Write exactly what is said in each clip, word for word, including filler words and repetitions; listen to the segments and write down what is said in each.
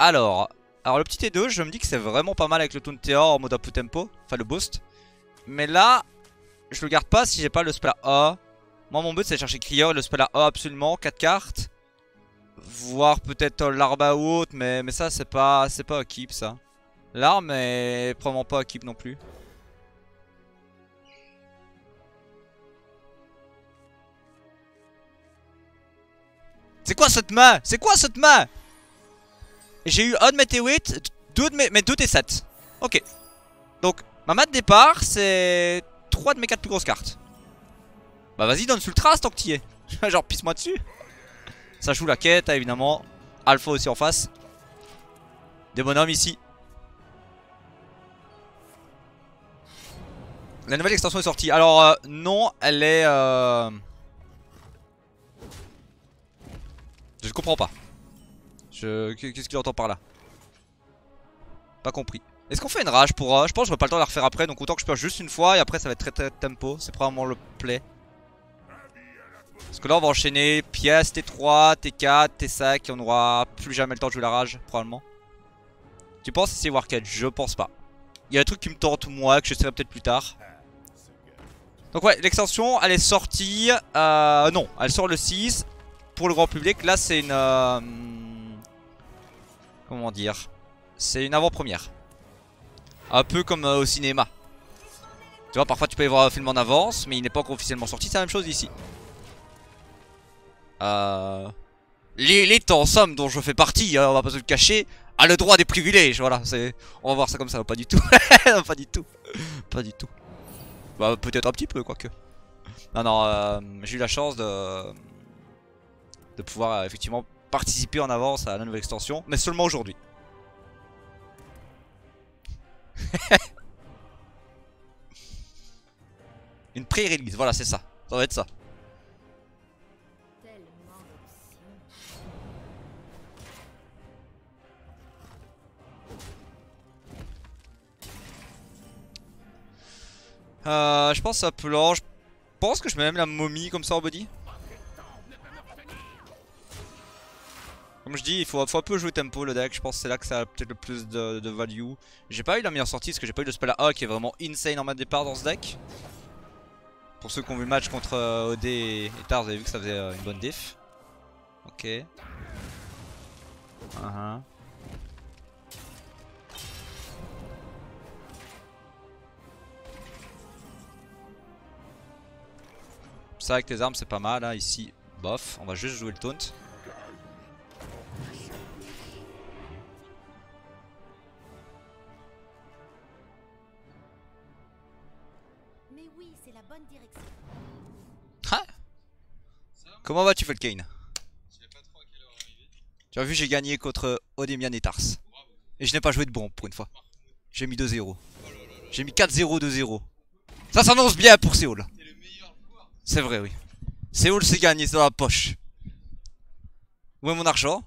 Alors, alors le petit T deux, je me dis que c'est vraiment pas mal avec le Tounteor en mode up tempo, enfin le boost. Mais là, je le garde pas si j'ai pas le spell à A. Moi mon but c'est de chercher Crior et le spell à A absolument, quatre cartes. Voire peut-être l'arme à haute, mais, mais ça c'est pas c'est pas équipe ça. L'arme est probablement pas équipe non plus. C'est quoi cette main? C'est quoi cette main? J'ai eu un de mes T huit, deux de mes, mes deux T sept. Ok. Donc ma main de départ c'est trois de mes quatre plus grosses cartes. Bah vas-y donne Sultra tant que t'y es. Genre pisse moi dessus. Ça joue la quête évidemment. Alpha aussi en face. Des bonhommes ici. La nouvelle extension est sortie. Alors euh, non elle est euh... Je comprends pas. Je... Qu'est-ce qu'il entend par là? Pas compris. Est-ce qu'on fait une rage pour... Euh... Je pense que j'aurai pas le temps de la refaire après. Donc autant que je pioche juste une fois. Et après ça va être très très tempo. C'est probablement le play. Parce que là on va enchaîner pièce T trois, T quatre, T cinq. Et on n'aura plus jamais le temps de jouer la rage probablement. Tu penses essayer Warcade? Je pense pas. Il y a des trucs qui me tentent moi. Que j'essaierai peut-être plus tard. Donc ouais l'extension elle est sortie. euh, Non elle sort le six. Pour le grand public, là c'est une... Euh, comment dire? C'est une avant-première. Un peu comme euh, au cinéma. Tu vois, parfois tu peux y voir un film en avance, mais il n'est pas encore officiellement sorti, c'est la même chose ici. Euh... L'élite en somme dont je fais partie, hein, on va pas se le cacher, a le droit des privilèges, voilà. On va voir ça comme ça, pas du tout. Pas du tout. Pas du tout. Bah peut-être un petit peu, quoique. Non, non, euh, j'ai eu la chance de... de pouvoir euh, effectivement participer en avance à la nouvelle extension, mais seulement aujourd'hui. Une pré-release, voilà c'est ça, ça va être ça. Euh, je pense à plan, je pense que je mets même la momie comme ça en body. Comme je dis, il faut, faut un peu jouer tempo le deck, je pense que c'est là que ça a peut-être le plus de, de value. J'ai pas eu la meilleure sortie parce que j'ai pas eu le spell à A qui est vraiment insane en mode départ dans ce deck. Pour ceux qui ont vu le match contre euh, O D et Tar, vous avez vu que ça faisait euh, une bonne diff. Ok. Uh -huh. Ça avec les armes c'est pas mal, hein. Ici, bof, on va juste jouer le taunt. Mais oui, c'est la bonne direction. Ah. Comment vas-tu Felkane? Tu as vu j'ai gagné contre Odemian et Tars. Et je n'ai pas joué de bombe pour une fois. J'ai mis deux zéro. J'ai mis quatre zéro deux zéro. Ça s'annonce bien pour Séoul. C'est vrai oui. Séoul s'est gagné, c'est dans la poche. Où est mon argent?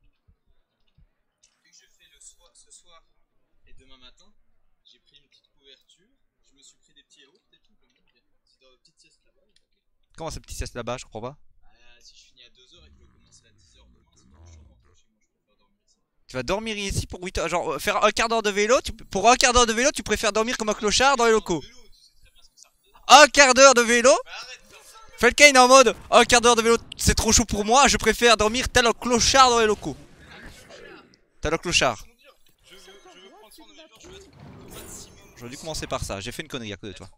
Comment c'est petit sieste là-bas, je comprends pas. Si je finis à deux heures et que je commence à dix heures demain, c'est bon, je rentre chez moi, je préfère dormir ici. Tu vas dormir ici pour huit heures, genre faire un quart d'heure de vélo, tu, pour un quart d'heure de vélo tu préfères dormir comme un clochard dans les locaux. Un quart d'heure de vélo. Felkane en mode un quart d'heure de vélo c'est trop chaud pour moi, je préfère dormir tel un clochard dans les locaux. Tel un clochard. J'aurais dû commencer par ça, j'ai fait une connerie à cause de toi.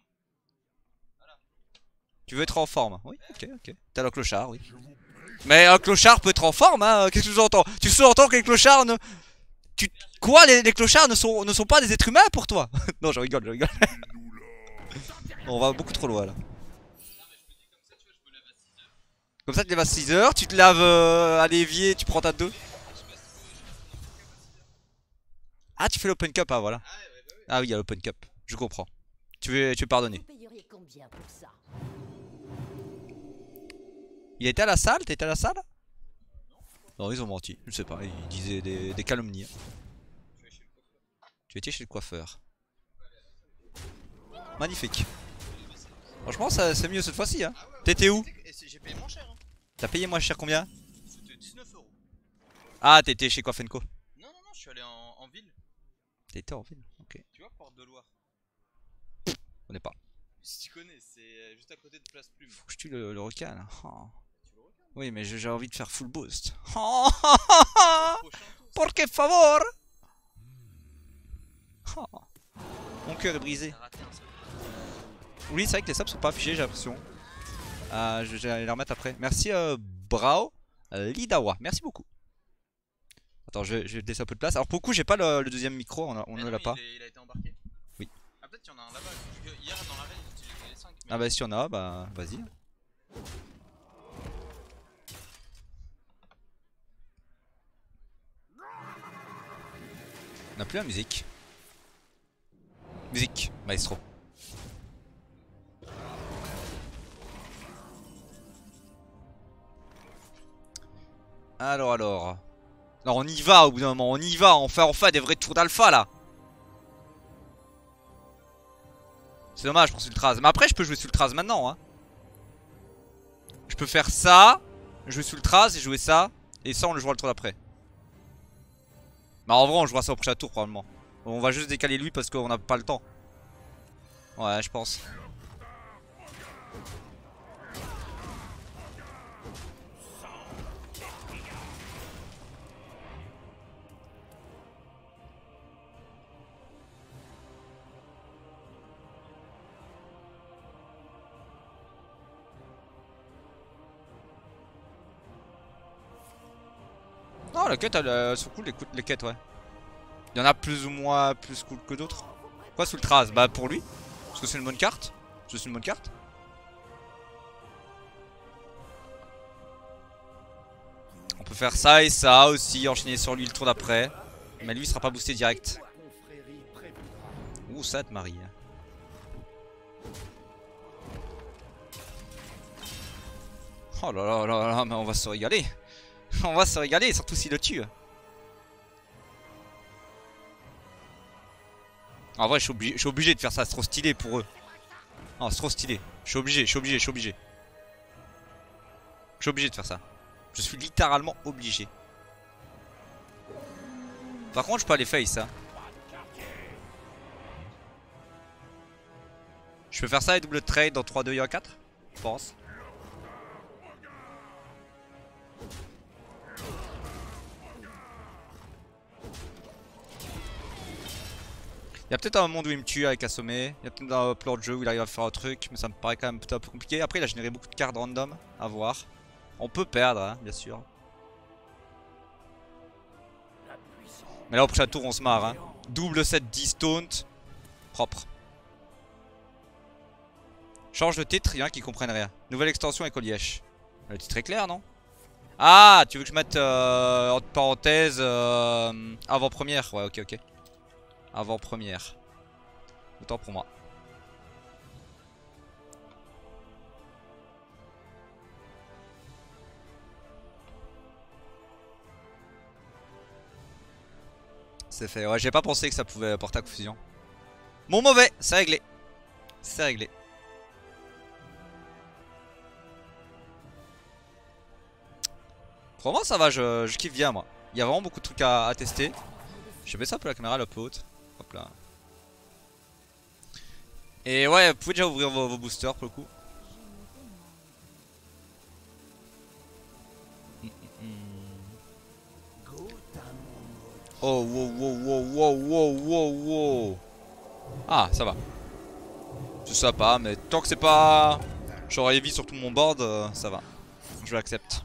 Tu veux être en forme? Oui, ok, ok. T'as le clochard, oui. Mais un clochard peut être en forme, hein. Qu'est-ce que tu sous-entends? Tu sous-entends que les clochards ne... Tu... Quoi? Les, les clochards ne sont, ne sont pas des êtres humains pour toi? Non, je rigole, je rigole. On va beaucoup trop loin, là. Comme ça, tu te lèves à six heures, tu te laves euh, à l'évier, tu prends ta deux. Ah, tu fais l'open cup, ah, voilà. Ah oui, il y a l'open cup. Je comprends. Tu veux, tu veux pardonner. Il était à la salle? T'étais à la salle? Non, ils ont menti. Je sais pas, ils disaient des, des calomnies. Tu étais chez le coiffeur. Magnifique. Franchement, c'est mieux cette fois-ci. Hein. T'étais où? J'ai payé moins cher. Hein. T'as payé moins cher combien? C'était dix-neuf euros. Ah, t'étais chez Coiffenco. je suis allé en, en ville. T'as été en ville? Ok. Tu vois, Porte de Loire. On est pas. Si tu connais, c'est juste à côté de Place Plume. Faut que je tue le, le requin là. Oh. Tu le regardes? Oui, mais j'ai envie de faire full boost. Oh. Prochain tour. Por que favor. Oh. Mon cœur est brisé. T'as raté un seul. Oui, c'est vrai que les subs sont pas affichés, j'ai l'impression. Euh, je vais les remettre après. Merci euh, Brao euh, Lidawa. Merci beaucoup. Attends, je vais, je vais laisser un peu de place. Alors pour le coup, j'ai pas le, le deuxième micro, on, a- on Mais ne non, l'a pas. Il, est- il a été embarqué. Oui. Ah, peut-être qu'il y en a un là-bas. Parce que hier dans la veille, ils utilisaient les cinq. Ah bah si on a, bah vas-y. On a plus la musique. Musique, maestro. Alors alors. Non, on y va au bout d'un moment, on y va, on fait enfin des vrais tours d'alpha là. C'est dommage pour Sultraz. Mais après je peux jouer Sultraz maintenant hein. Je peux faire ça, jouer Sultraz et jouer ça. Et ça on le jouera le tour d'après. Bah en vrai on jouera ça au prochain tour probablement. On va juste décaler lui parce qu'on n'a pas le temps. Ouais je pense. Non les quêtes elles, elles sont cool les, les quêtes ouais. Il y en a plus ou moins plus cool que d'autres. Quoi Sultraz? Bah pour lui. Parce que c'est une bonne carte. Parce que c'est une bonne carte. On peut faire ça et ça aussi, enchaîner sur lui le tour d'après. Mais lui il sera pas boosté direct. Ouh ça te marie. Oh là là là là mais on va se régaler. On va se régaler surtout s'il le tue. En vrai je suis, obligé, je suis obligé de faire ça, c'est trop stylé pour eux. Non c'est trop stylé. Je suis obligé, je suis obligé, je suis obligé. Je suis obligé de faire ça. Je suis littéralement obligé. Par contre je peux aller face hein. Je peux faire ça et double trade dans trois deux et un quatre. Je pense. Il y a peut-être un monde où il me tue avec assommer. Il y a peut-être un plan de jeu où il arrive à faire un truc. Mais ça me paraît quand même peut-être un peu compliqué. Après il a généré beaucoup de cartes random. À voir. On peut perdre hein, bien sûr. Mais là au prochain tour on se marre hein. Double set dix taunt. Propre. Change de titre, il y en a qui comprennent rien. Nouvelle extension écolièche. Le titre est clair non? Ah tu veux que je mette euh, entre parenthèses euh, avant-première. Ouais ok ok. Avant-première. Autant pour moi. C'est fait. Ouais, j'ai pas pensé que ça pouvait porter à confusion. Bon, mauvais. C'est réglé. C'est réglé. Pour moi, ça va. Je, je kiffe bien, moi. Il y a vraiment beaucoup de trucs à, à tester. Je vais ça un peu la caméra, là, un peu haute. Hop là. Et ouais, vous pouvez déjà ouvrir vos, vos boosters pour le coup. Oh, wow, wow, wow, wow, wow, wow, wow. Ah, ça va. C'est sympa, mais tant que c'est pas genre heavy sur tout mon board, euh, ça va. Je l'accepte.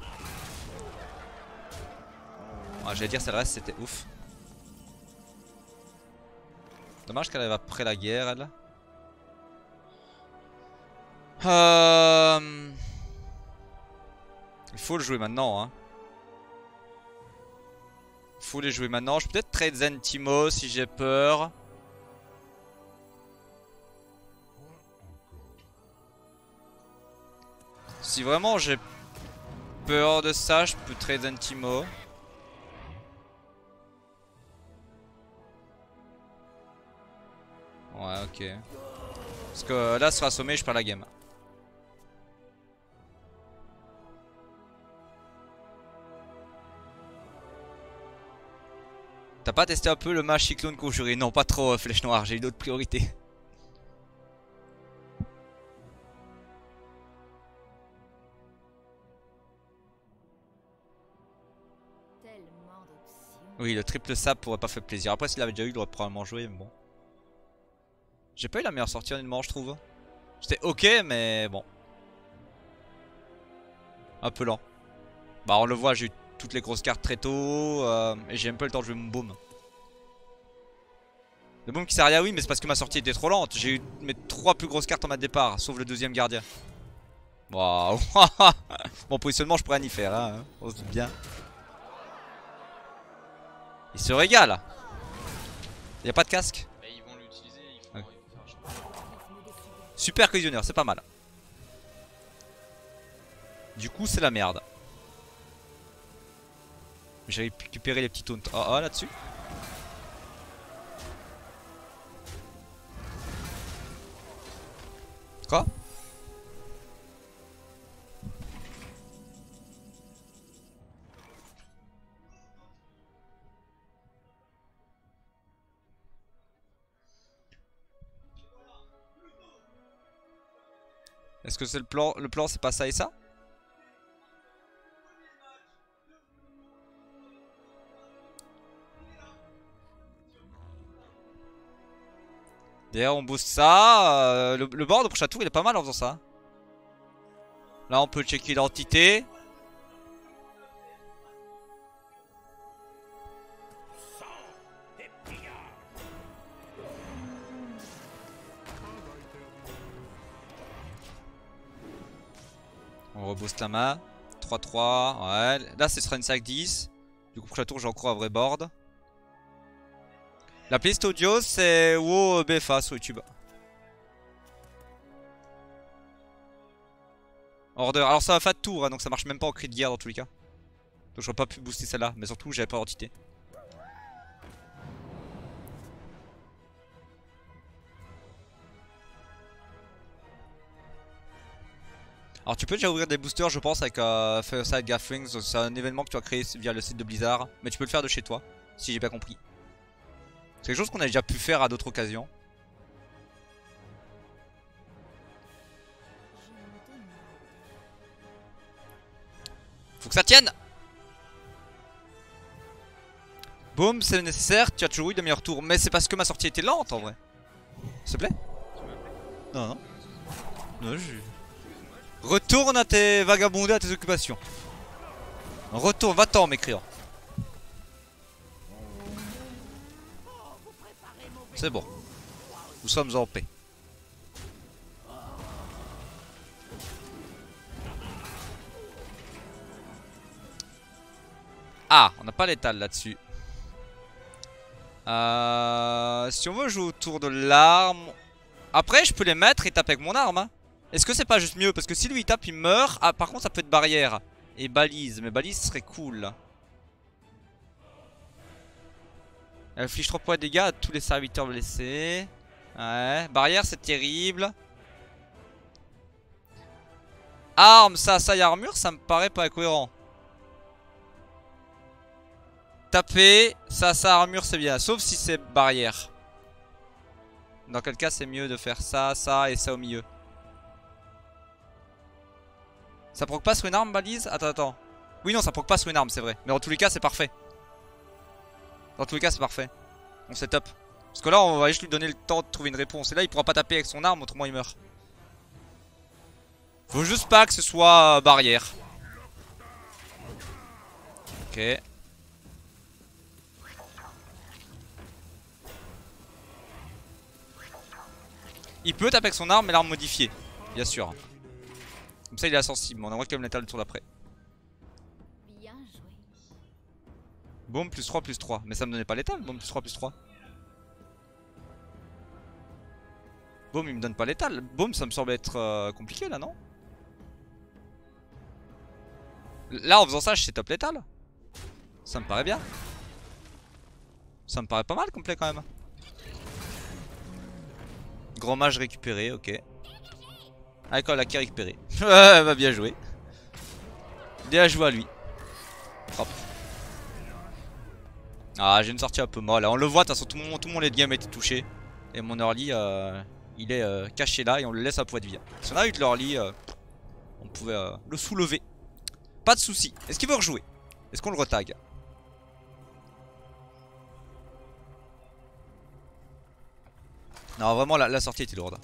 Ah, j'allais dire, c'est le reste, c'était ouf. Dommage qu'elle arrive après la guerre, elle. Euh... Il faut le jouer maintenant, hein. Il faut les jouer maintenant. Je peux peut-être trade Zentimo si j'ai peur. Si vraiment j'ai peur de ça, je peux trade Zentimo. Ouais, ok. Parce que là, sur assommé, je perds la game. T'as pas testé un peu le match cyclone conjuré? Non, pas trop, euh, flèche noire, j'ai eu d'autres priorités. Tellement d'options. Oui, le triple sap pourrait pas faire plaisir. Après, s'il avait déjà eu, il aurait probablement joué, mais bon. J'ai pas eu la meilleure sortie honnêtement, je trouve. C'était ok, mais bon. Un peu lent. Bah, on le voit, j'ai eu toutes les grosses cartes très tôt. Euh, et j'ai même pas eu le temps de jouer mon boom. Le boom qui sert à rien, oui, mais c'est parce que ma sortie était trop lente. J'ai eu mes trois plus grosses cartes en ma départ, sauf le deuxième gardien. Waouh. Bon, positionnement, je pourrais rien y faire, hein. On se doute bien. Il se régale. Y'a pas de casque. Bah, ils vont l'utiliser, ils vont Ouais. faire un champ. Super collisionneur, c'est pas mal. Du coup, c'est la merde. J'ai récupéré les petits taunts. Oh, oh là-dessus. Quoi? Est-ce que c'est le plan? Le plan, c'est pas ça et ça? D'ailleurs, on booste ça. euh, le, le board au prochain tour, il est pas mal en faisant ça. Là, on peut checker l'identité. On rebooste la main. trois trois. Ouais. Là, ce sera une sac dix. Du coup, prochain tour, j'ai encore un vrai board. La playlist audio, c'est WoW B F A sur YouTube. Order. Alors, ça va faire de tour, hein, donc ça marche même pas en cri de guerre dans tous les cas. Donc, j'aurais pas pu booster celle-là. Mais surtout, j'avais pas d'identité. Alors tu peux déjà ouvrir des boosters je pense avec euh, Fireside Gatherings. C'est un événement que tu as créé via le site de Blizzard. Mais tu peux le faire de chez toi, si j'ai bien compris. C'est quelque chose qu'on a déjà pu faire à d'autres occasions. Faut que ça tienne. Boum, c'est nécessaire, tu as toujours eu de meilleurs tours. Mais c'est parce que ma sortie était lente en vrai. S'il te plaît. Non, non. Non, je... Retourne à tes vagabondés, à tes occupations. Retourne, va-t'en mécréant. C'est bon. Nous sommes en paix. Ah, on n'a pas l'étal là-dessus. Euh, si on veut jouer autour de l'arme... Après, je peux les mettre et taper avec mon arme. Hein. Est-ce que c'est pas juste mieux? Parce que si lui il tape, il meurt. Ah, par contre, ça peut être barrière et balise. Mais balise serait cool. Elle inflige trois points de dégâts à tous les serviteurs blessés. Ouais. Barrière, c'est terrible. Arme, ça, ça et armure, ça me paraît pas cohérent. Taper, ça, ça, armure, c'est bien. Sauf si c'est barrière. Dans quel cas, c'est mieux de faire ça, ça et ça au milieu. Ça proc pas sur une arme, balise? Attends, attends. Oui, non, ça proc pas sur une arme, c'est vrai. Mais dans tous les cas, c'est parfait. Dans tous les cas, c'est parfait. On set up. Parce que là, on va juste lui donner le temps de trouver une réponse. Et là, il pourra pas taper avec son arme, autrement il meurt. Faut juste pas que ce soit barrière. Ok. Il peut taper avec son arme, mais l'arme modifiée. Bien sûr. Comme ça, il est insensible. On envoie quand même l'étal le tour d'après. Bien joué. Boum, plus trois, plus trois. Mais ça me donnait pas l'étal. Boum, plus trois, plus trois. Boum, il me donne pas l'étal. Boum, ça me semble être euh, compliqué là, non? Là, en faisant ça, je sais top l'étal. Ça me paraît bien. Ça me paraît pas mal complet quand même. Grand mage récupéré, ok. Ah d'accord, la qui récupéré. Ouais, va bien jouer. Bien joué à lui. Hop. Ah, j'ai une sortie un peu molle. On le voit, de toute façon, tout mon, tout mon late game a été touché. Et mon early, euh, il est euh, caché là et on le laisse à poids de vie. Si on a eu de l'early, euh, on pouvait euh, le soulever. Pas de soucis. Est-ce qu'il veut rejouer? Est-ce qu'on le retag? Non, vraiment, la, la sortie était lourde.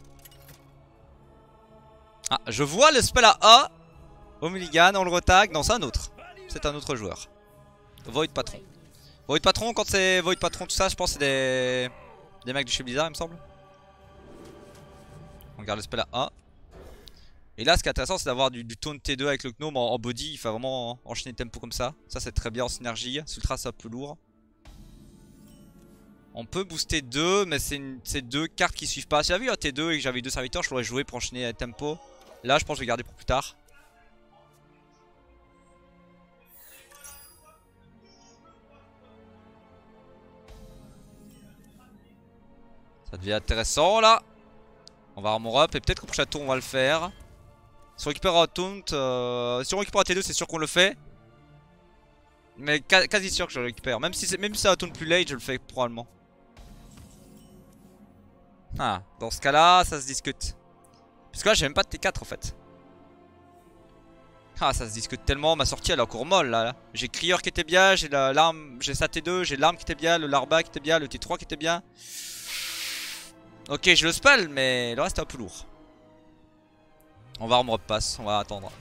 Ah, je vois le spell à A. Au mulligan, on le retag. Non, c'est un autre. C'est un autre joueur. Void Patron. Void Patron, quand c'est Void Patron, tout ça, je pense que c'est des... des mecs de chez Blizzard, il me semble. On regarde le spell à A. Et là, ce qui est intéressant, c'est d'avoir du, du taunt T deux avec le gnome en, en body. Il fait vraiment enchaîner tempo comme ça. Ça, c'est très bien en synergie. Sultra, c'est un peu lourd. On peut booster deux, mais c'est deux cartes qui suivent pas. Si j'avais eu un T deux et que j'avais eu deux serviteurs, je l'aurais joué pour enchaîner tempo. Là, je pense que je vais garder pour plus tard. Ça devient intéressant là. On va armor up et peut-être qu'au prochain tour on va le faire. Si on récupère un taunt, euh, si on récupère un T deux, c'est sûr qu'on le fait. Mais quasi sûr que je le récupère. Même si c'est même si un taunt plus late, je le fais probablement. Ah, dans ce cas là, ça se discute. Parce que là j'ai même pas de T quatre en fait. Ah, ça se discute tellement, ma sortie elle est encore molle là, là. J'ai Crieur qui était bien, j'ai l'arme, j'ai sa T deux, j'ai l'arme qui était bien, le Larba qui était bien, le T trois qui était bien. Ok, je le spell, mais le reste est un peu lourd. On va armor up pass, on va attendre.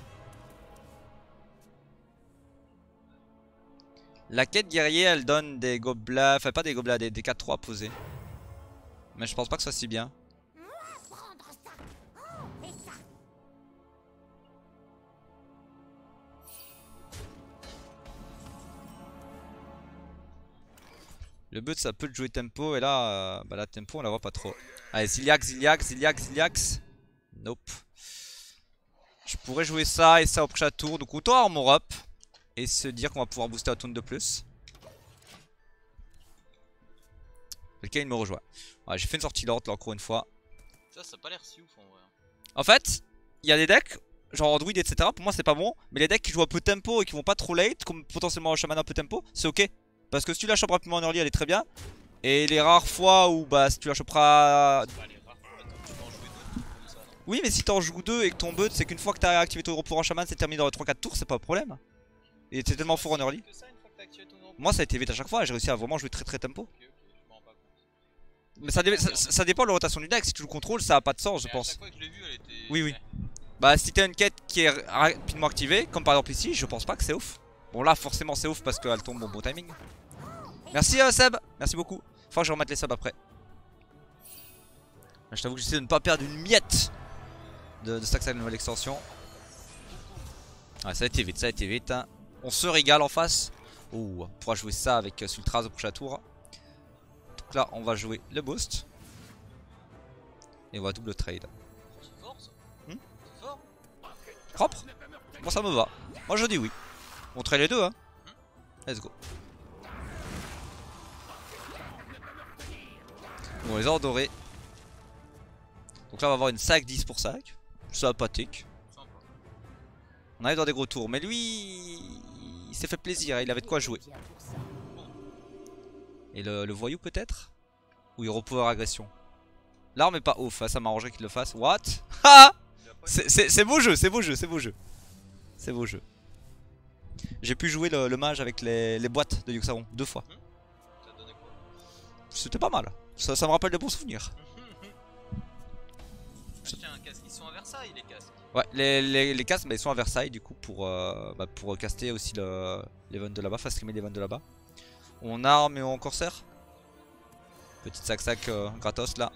La quête guerrier, elle donne des gobelins, enfin pas des gobelins, des, des quatre trois posés. Mais je pense pas que ce soit si bien. Le but ça peut de jouer tempo et là, euh, bah la tempo on la voit pas trop. Allez, Ziliax, Ziliax, Ziliax, Ziliax. Nope. Je pourrais jouer ça et ça au prochain tour. Donc autant armor up et se dire qu'on va pouvoir booster un taunt de plus. Quelqu'un il me rejoint. Ouais, j'ai fait une sortie lente là encore une fois. Ça, ça a pas l'air si ouf en vrai. En fait, il y a des decks, genre Druid et cetera. Pour moi c'est pas bon. Mais les decks qui jouent un peu tempo et qui vont pas trop late, comme potentiellement un shaman un peu tempo, c'est ok. Parce que si tu la chopes rapidement en early, elle est très bien. Et les rares fois où bah si tu la choperas... Bah, les rares fois, attends, tu peux en jouer deux comme ça, non? Oui, mais si t'en joues deux et que ton but c'est qu'une fois que t'as activé ton repos en shaman, c'est terminé dans les trois quatre tours, c'est pas un problème. Et c'est tellement fort en early. Que ça, une fois que t'as activé ton repos. Moi ça a été vite à chaque fois, j'ai réussi à vraiment jouer très très tempo. Ok, ok, je m'en rends pas compte. Mais ça, dé ça, ça dépend de la rotation du deck, si tu le contrôles ça a pas de sens je Mais pense. à chaque fois que je l'ai vu, elle était. Oui, oui. Ouais. Bah si t'as une quête qui est rapidement activée, comme par exemple ici, je pense pas que c'est ouf. Bon là forcément c'est ouf parce qu'elle tombe au bon timing. Merci euh, Seb, merci beaucoup. Faut que je remette les subs après. Je t'avoue que j'essaie de ne pas perdre une miette de, de stack, la nouvelle extension. Ouais, ça a été vite, ça a été vite hein. On se régale en face. Ouh, on pourra jouer ça avec euh, Sultras au prochain tour. Donc là on va jouer le boost. Et on va double trade. C'est fort ça. Hmm C'est fort. Propre. Bon ça me va. Moi je dis oui. On trade les deux hein. Let's go. Bon, les ors dorés. Donc là on va avoir une sac dix pour sac. Sympathique. Sympa. On arrive dans des gros tours. Mais lui, il s'est fait plaisir, hein, il avait de quoi jouer. Et le, le voyou peut-être? Ou il repower agression. L'arme est pas ouf, hein, ça m'arrangerait qu'il le fasse. What? Ha! C'est beau jeu, c'est beau jeu, c'est beau jeu. C'est beau jeu. J'ai pu jouer le, le mage avec les, les boîtes de Yuxaron deux fois. Ça donnait quoi? C'était pas mal. Ça, ça me rappelle de bons souvenirs. Acheter un casque. Ils sont à Versailles les casques. Ouais, les, les, les casques bah, ils sont à Versailles du coup pour, euh, bah, pour caster aussi l'event de là-bas, fast streamer l'event de là-bas. On arme et on corsaire. Petite sac sac euh, gratos là.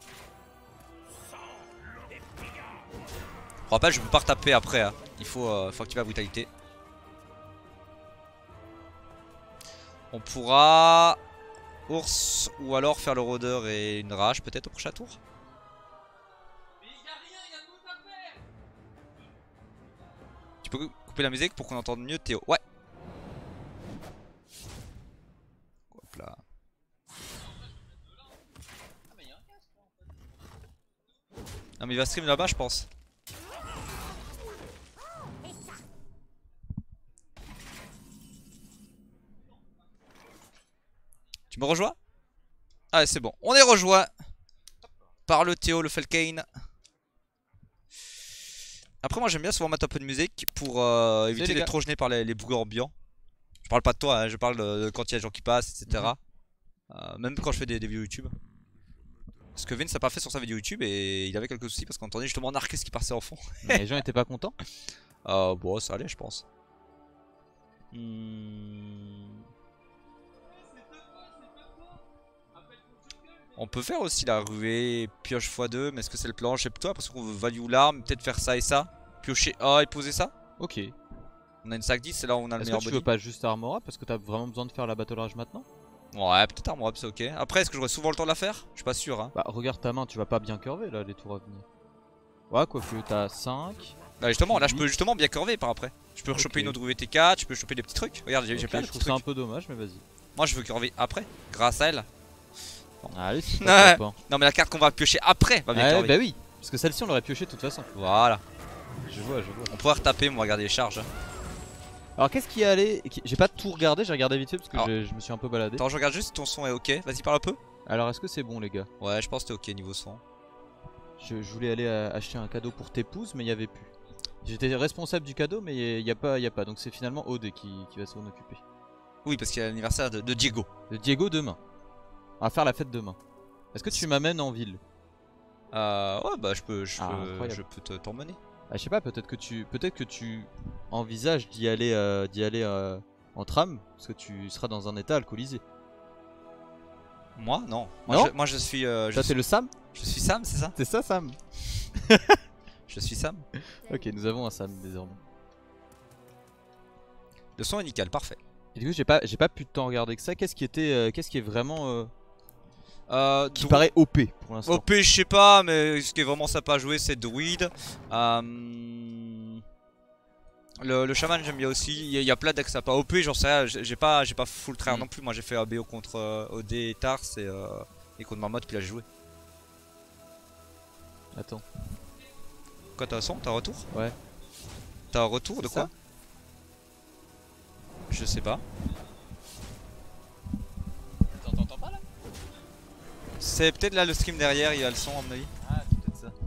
Je rappelle, je peux pas retaper après. Hein. Il faut, euh, faut activer la brutalité. On pourra ours ou alors faire le rôdeur et une rage peut-être au prochain tour. Mais y'a rien, y'a tout à faire. Tu peux couper la musique pour qu'on entende mieux Théo. Ouais. Hop là. Ah mais y'a un casque là en fait. Non mais il va stream là-bas je pense. Tu me rejoins? Ah c'est bon, on est rejoint par le Théo, le Felkane. Après moi j'aime bien souvent mettre un peu de musique pour euh, éviter d'être trop gêné par les, les bruits ambiants. Je parle pas de toi, hein, je parle de, de quand il y a des gens qui passent, et cetera. Mm-hmm. euh, même quand je fais des, des vidéos YouTube. Parce que Vince n'a pas fait sur sa vidéo YouTube et il avait quelques soucis parce qu'on entendait justement un orchestre qui passait en fond. Les gens étaient pas contents? Euh, bon, ça allait, je pense. Hmm. On peut faire aussi la ruée pioche fois deux, mais est-ce que c'est le plan? Je sais pas, parce qu'on veut value l'arme, peut-être faire ça et ça. Piocher A et poser ça. Ok. On a une sac dix, c'est là où on a le meilleur body. Est-ce que tu body. veux pas juste Armora parce que t'as vraiment besoin de faire la battle rage maintenant? Ouais, peut-être Armora, c'est ok. Après, est-ce que j'aurai souvent le temps de la faire? Je suis pas sûr. Hein. Bah, regarde ta main, tu vas pas bien curver là, les tours à venir. Ouais, quoi que t'as cinq. Bah, justement, là, je peux justement bien curver par après. Je peux okay. choper une autre ruée T quatre, je peux choper des petits trucs. Regarde, j'ai okay, plein de je petits trouve trucs. C'est un peu dommage, mais vas-y. Moi, je veux curver après, grâce à elle. Bon. Allez, c'est pas top, hein. Non, mais la carte qu'on va piocher après va bien ouais, curver. Bah oui, parce que celle-ci, on l'aurait pioché de toute façon. Voilà. Je vois, je vois. On pourrait retaper, on va regarder les charges. Alors qu'est-ce qui est allé? J'ai pas tout regardé, j'ai regardé vite fait parce que Alors, je me suis un peu baladé. Attends, je regarde juste si ton son est ok. Vas-y, parle un peu. Alors est-ce que c'est bon les gars? Ouais, je pense que t'es ok niveau son. Je, je voulais aller à, acheter un cadeau pour t'épouse mais il y avait plus. J'étais responsable du cadeau mais il y a pas, y a pas. Donc c'est finalement Aude qui, qui va s'en occuper. Oui, parce qu'il y a l'anniversaire de, de Diego. De Diego demain. On va faire la fête demain. Est-ce que tu m'amènes en ville? Euh ouais bah je peux je ah, peux, je peux t'emmener. Ah, je sais pas, peut-être que tu peut-être que tu envisages d'y aller euh, d'y aller euh, en tram parce que tu seras dans un état alcoolisé. Moi non. Moi, non je, moi je suis euh, Ça c'est le Sam? Je suis Sam, c'est ça? C'est ça Sam. Je suis Sam. Ok, nous avons un Sam désormais. Le son est nickel, parfait. Et du coup, j'ai pas j'ai pas plus de temps à regarder que ça. Qu'est-ce qui était euh, qu'est-ce qui est vraiment euh... Euh, qui paraît O P pour l'instant. O P je sais pas, mais ce qui est vraiment sympa à jouer c'est Druid. Euh, le, le chaman j'aime bien aussi, il y, y a plein decks sympas. O P j'en sais rien, j'ai pas, j'ai pas full tryhard mm. non plus, moi j'ai fait A B O contre euh, O D et Tars et, euh, et contre Marmotte puis là j'ai joué. Attends. Quoi t'as un son? T'as un retour? Ouais. T'as un retour de quoi ça? Je sais pas. T'entends pas là? C'est peut-être là le stream derrière, il y a le son à mon avis. Ah, c'est peut-être ça.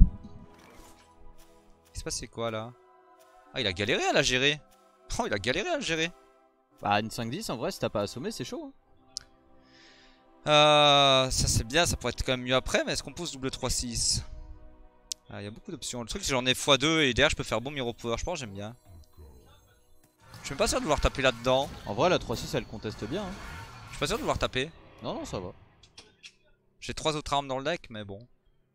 Il se passe quoi là? Ah, il a galéré à la gérer. Oh, il a galéré à la gérer. Bah, une cinq dix en vrai, si t'as pas assommé, c'est chaud. Hein. Euh, ça c'est bien, ça pourrait être quand même mieux après, mais est-ce qu'on pose double trois six? Ah, il y a beaucoup d'options. Le truc, c'est que j'en ai fois deux et derrière, je peux faire bon Miro Power. Je pense j'aime bien. Je suis même pas sûr de vouloir taper là-dedans. En vrai, la trois six elle conteste bien. Hein. Je suis pas sûr de vouloir taper. Non, non, ça va. J'ai trois autres armes dans le deck, mais bon.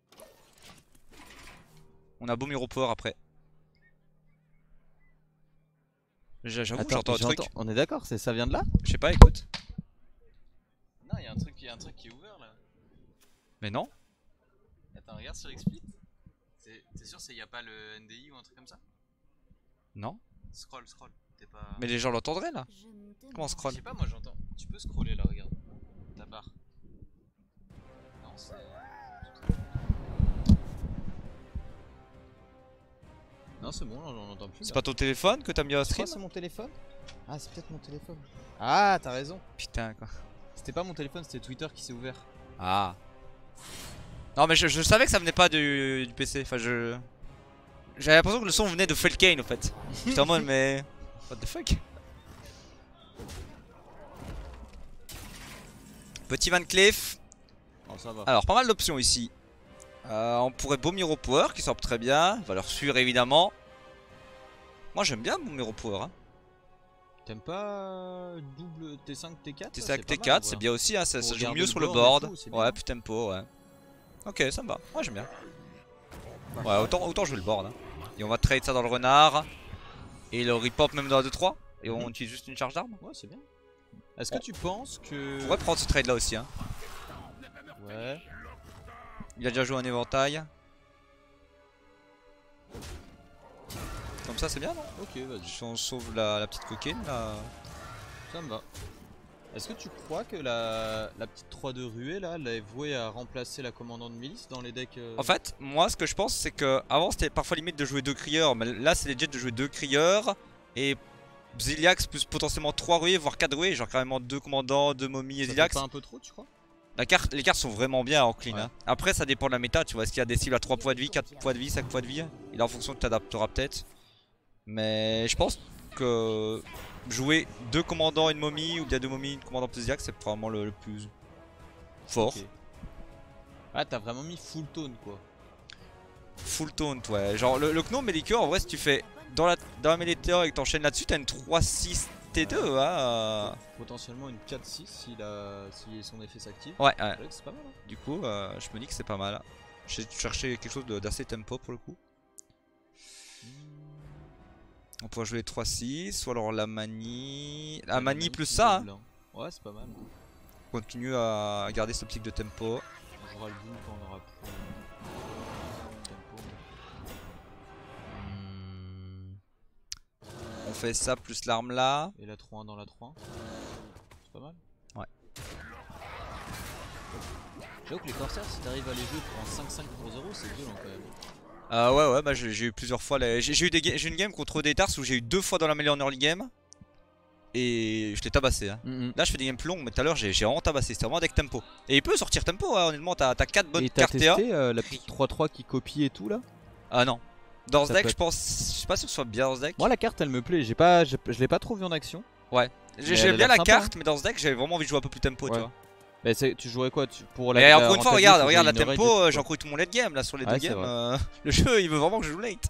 On a beau Miro Power après. J'avoue, j'entends un truc. On est d'accord, ça vient de là? Je sais pas, écoute. Non, il y a un truc, y a un truc qui est ouvert là. Mais non. Attends, regarde sur Xsplit. T'es sûr qu'il n'y a pas le N D I ou un truc comme ça? Non. Scroll, scroll. Pas... Mais les gens l'entendraient là. Comment on scroll? Je sais pas, moi j'entends. Tu peux scroller là, regarde. Ta barre. Non, c'est. Non, c'est bon, on entend plus. C'est pas ton téléphone que t'as mis à stream? C'est mon téléphone? Ah, c'est peut-être mon téléphone. Ah, t'as raison. Putain, quoi. C'était pas mon téléphone, c'était Twitter qui s'est ouvert. Ah. Non, mais je, je savais que ça venait pas du, du P C. Enfin, je. J'avais l'impression que le son venait de Felkane en fait. J'étais en mode, mais. What the fuck? Petit Van Cleef. Oh, ça va. Alors, pas mal d'options ici. Euh, on pourrait beau Miro Power qui sort très bien. Valeur sûre évidemment. Moi j'aime bien beau Miro Power. Hein. T'aimes pas double T cinq T quatre? T cinq T quatre c'est bien aussi, hein, ça, ça joue mieux sur le board. Tout, ouais, puis tempo, ouais. Ok, ça me va. Moi j'aime bien. Ouais, autant, autant jouer le board. Hein. Et on va trade ça dans le renard. Et le repop même dans la deux trois. Et on mm-hmm. utilise juste une charge d'armes. Ouais, c'est bien. Est-ce que oh. tu penses que. On pourrait prendre ce trade là aussi. Hein. Ouais. Il a déjà joué un éventail. Comme ça c'est bien non? Ok, vas-y. Si on sauve la, la petite coquine là. Ça me va. Est-ce que tu crois que la, la petite trois de ruée là, elle est vouée à remplacer la commandante de milice dans les decks euh... En fait, moi ce que je pense c'est que avant c'était parfois limite de jouer deux crieurs, mais là c'est legit de jouer deux crieurs et Ziliax plus potentiellement trois rouillés, voire quatre rouillés, genre carrément deux commandants, deux momies et Ça fait Ziliax. pas un peu trop, tu crois? La carte, les cartes sont vraiment bien en clean. Ouais. Hein. Après, ça dépend de la méta. Tu vois, est-ce qu'il y a des cibles à trois points de vie, quatre points de vie, cinq points de vie? Et là, en fonction, tu t'adapteras peut-être. Mais je pense que jouer deux commandants, une momie, ou bien deux momies, une commandant plus Ziliax, c'est probablement le, le plus fort. Ok. Ah, t'as vraiment mis full tone quoi. Full taunt, ouais. Genre, le, le gnome Melikure, en vrai, si tu fais dans la, dans la mêlée et que t'enchaînes là-dessus, t'as une trois six T deux. Hein. Potentiellement une quatre six si, la... si son effet s'active. Ouais, ouais. C'est vrai que c'est pas mal. Hein. Du coup, euh, je me dis que c'est pas mal. J'ai cherché quelque chose d'assez tempo pour le coup. On pourrait jouer les trois six ou alors la manie. La manie plus ça. Hein. Ouais, c'est pas mal. On continue à garder cette optique de tempo. On jouera le boule quand on aura plus. Tempo. Hmm. On fait ça plus l'arme là. Et la trois un dans la trois un. C'est pas mal. Ouais. J'avoue que les corsaires, si t'arrives à les jouer pour un cinq cinq pour zéro, c'est violent quand même. Euh, ouais, ouais, bah j'ai eu plusieurs fois. Les... J'ai eu des j'ai une game contre des Tars où j'ai eu deux fois dans la mêlée en early game. Et je l'ai tabassé. Hein. Mm -hmm. Là, je fais des games plus longues, mais tout à l'heure, j'ai vraiment tabassé. C'était vraiment deck tempo. Et il peut sortir tempo, hein, honnêtement. T'as quatre bonnes cartes. Et t'as testé euh, la petite trois trois qui copie et tout là? Ah non. Dans ce Ça deck, peut je pense. Je suis pas sûr que ce soit bien dans ce deck. Moi, la carte elle me plaît. J'ai pas, je l'ai pas trop vu en action. Ouais. J'aime bien la sympa, carte, hein. mais dans ce deck, j'avais vraiment envie de jouer un peu plus tempo, ouais. tu vois. Mais tu jouerais quoi tu, pour la, Et la, encore une fois, en regarde, tableau, regarde la une tempo, règle, j'ai encoué tout mon late game là sur les ouais, deux games. Euh, le jeu, il veut vraiment que je joue late.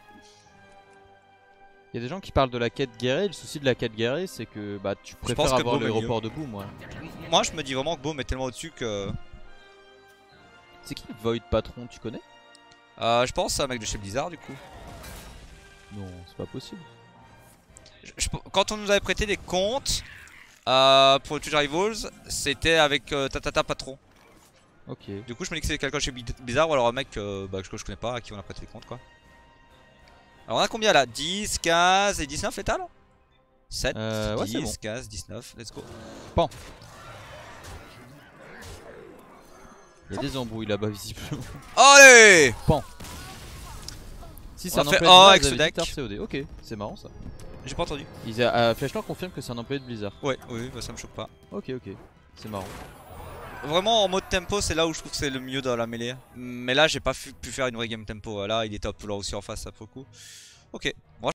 Il y a des gens qui parlent de la quête guerrée. Le souci de la quête guerrée, c'est que bah, tu préfères pense que avoir Baume le est mieux. report de boom. Ouais. Moi, je me dis vraiment que Baume est tellement au-dessus que. C'est qui Void Patron, tu connais? Euh, je pense à un mec de chez Blizzard du coup. Non, c'est pas possible. Je, je, quand on nous avait prêté des comptes euh, pour le Twitch Rivals, c'était avec euh, Tatata Patron. Ok. Du coup, je me dis que c'est quelqu'un chez Blizzard ou alors un mec euh, bah, que je connais pas à qui on a prêté des comptes quoi. Alors on a combien là? Dix, quinze et dix-neuf létal? sept, euh, ouais, dix, bon. quinze, dix-neuf, let's go. Pan. Il y a des embrouilles là-bas visiblement. Allez! Pan. Si c'est On un a fait employé A de avec ce Blizzard, deck. ils avaient dit Tar C O D. Ok, c'est marrant ça. J'ai pas entendu. Ils a, euh, Flashlord confirme que c'est un employé de Blizzard. Ouais, oui, bah ça me choque pas. Ok, ok. C'est marrant. Vraiment en mode tempo, c'est là où je trouve que c'est le mieux dans la mêlée. Mais là, j'ai pas pu faire une vraie game tempo. Là, il est top là aussi en face, ça pour le coup. Ok. Moi,